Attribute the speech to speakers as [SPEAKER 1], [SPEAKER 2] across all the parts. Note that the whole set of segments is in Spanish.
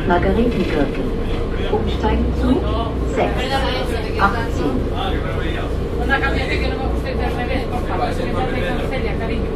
[SPEAKER 1] Margaretengürtel. Umsteigen zu 6:18.
[SPEAKER 2] Una camioneta que no me guste al revés, por favor, que me cancele, cariño.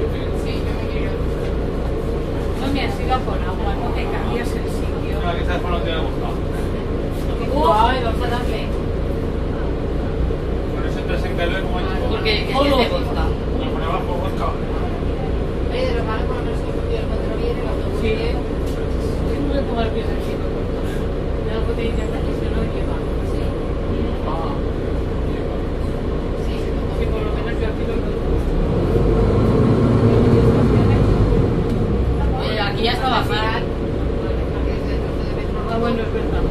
[SPEAKER 2] No me has ido con agua, no te cambias el sitio.
[SPEAKER 3] Para que sabes por dónde te ha gustado.
[SPEAKER 2] Ay, vamos a darle.
[SPEAKER 3] Por eso te desencargo como hay.
[SPEAKER 4] Porque que ya te gusta.
[SPEAKER 3] Por abajo, busca.
[SPEAKER 4] Oye, de lo malo por lo menos que cuando viene, cuando
[SPEAKER 2] Sí.
[SPEAKER 4] viene.
[SPEAKER 2] Tengo que tomar pies del chico. Ya lo que te dice que si no lleva.
[SPEAKER 4] Sí.
[SPEAKER 3] Ah.
[SPEAKER 4] Sí,
[SPEAKER 2] Que por lo menos yo aquí lo
[SPEAKER 4] Oye, aquí ya está bajar.
[SPEAKER 2] Ah, bueno, es verdad.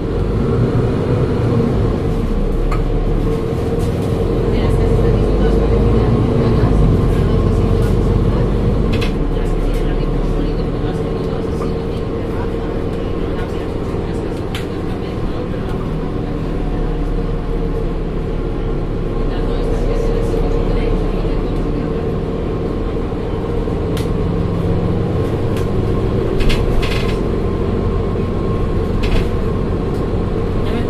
[SPEAKER 4] Ya me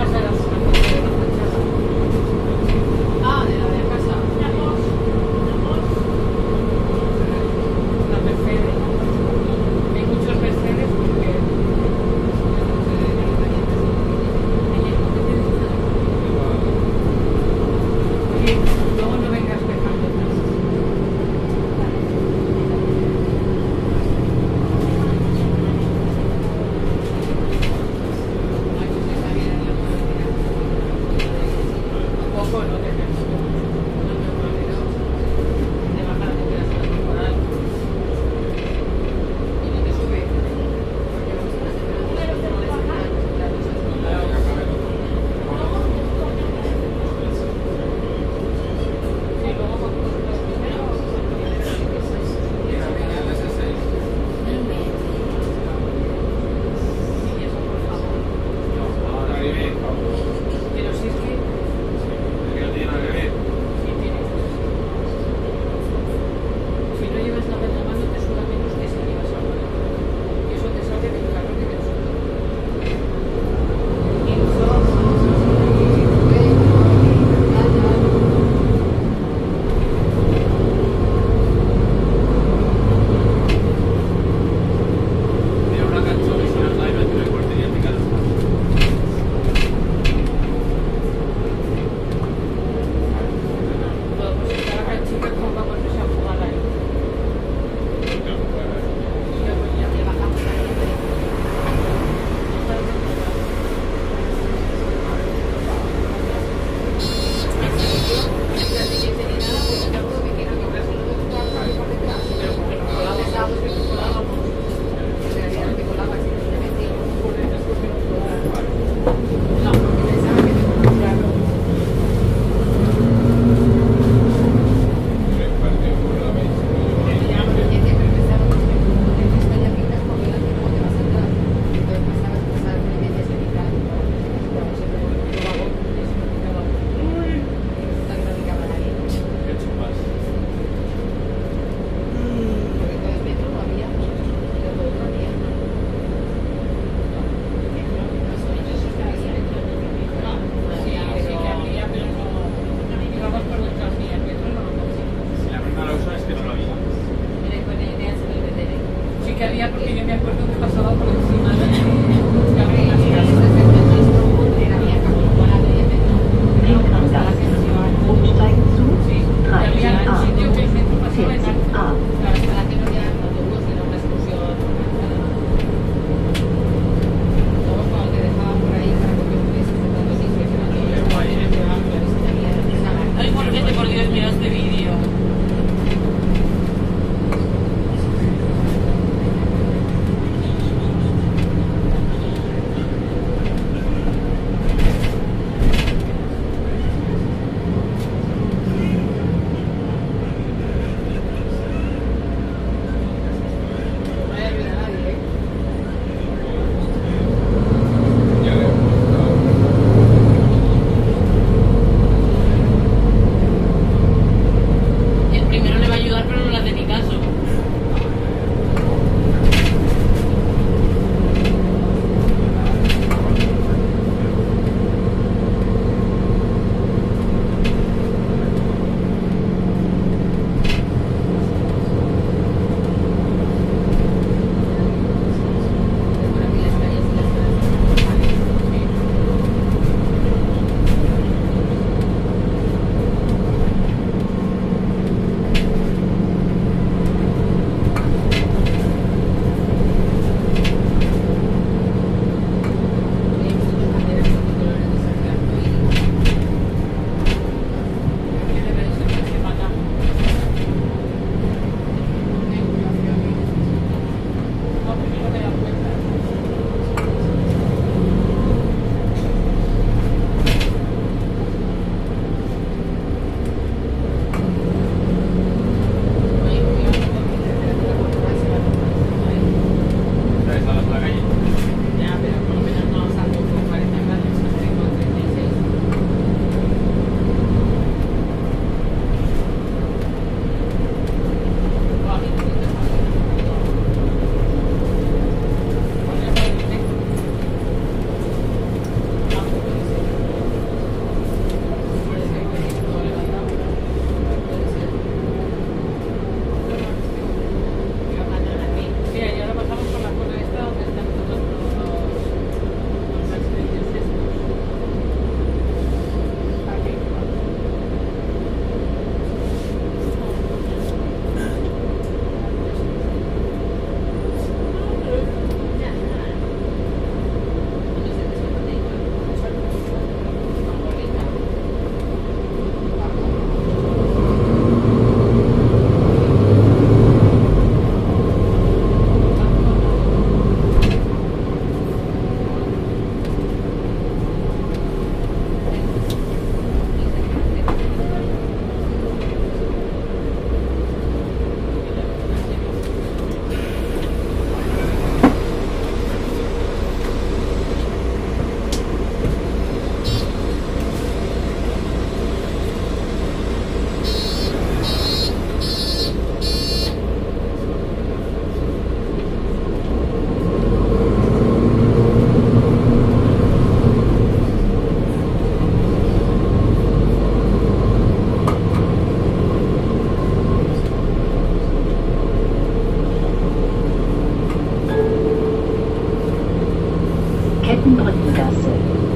[SPEAKER 1] Kettenbrückengasse.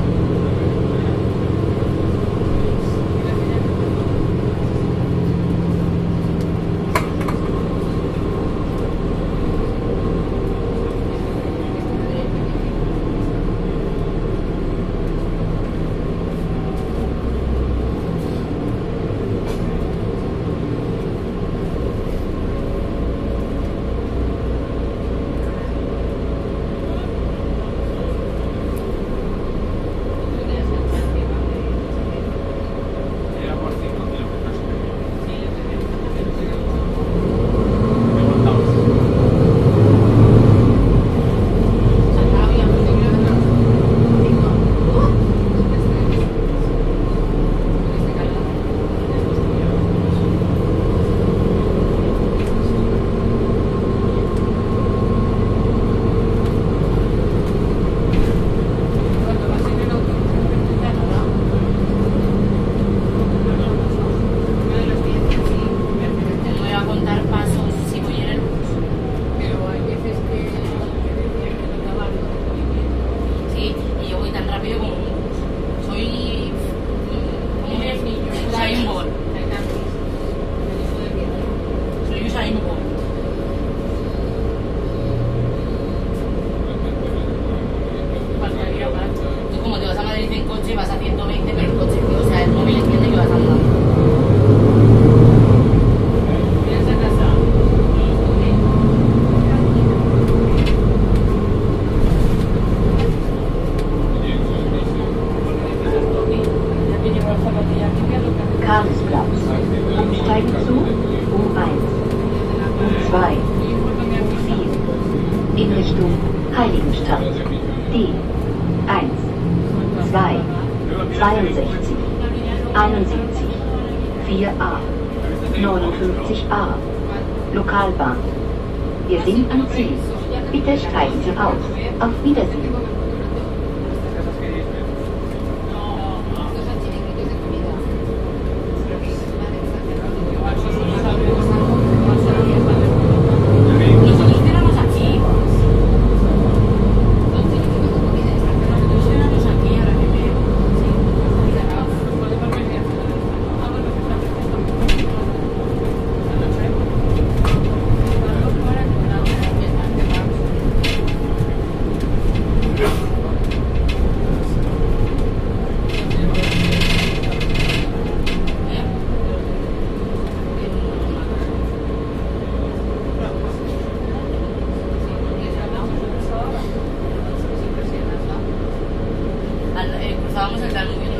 [SPEAKER 3] Era por 5 kilómetros.
[SPEAKER 4] Te voy a contar pasos si voy en el bus.
[SPEAKER 2] Pero hay veces que no te abarco.
[SPEAKER 4] Sí, y yo voy tan rápido como un bus. Soy
[SPEAKER 2] ¿Cómo eres niño?
[SPEAKER 4] Usain Bolt. Soy Usain Bolt.
[SPEAKER 2] Faltaría más.
[SPEAKER 4] Tú como te vas a Madrid en coche vas a 120, pero el coche, o sea, el móvil entiende que vas andando.
[SPEAKER 2] ¿Vienes a casa? Ya que llevo las zapatillas limpias, lo que hago.
[SPEAKER 1] Karlsplatz. Umsteigen zu U1. U2. U4. In Richtung Heiligenstadt. D1. 2. 62. 71. 4a. 59a. Lokalbahn. Wir sind am Ziel. Bitte steigen Sie aus. Auf Wiedersehen.
[SPEAKER 4] Nosotros éramos aquí. Nosotros éramos aquí, ahora que veo. Cruzábamos el Danubio.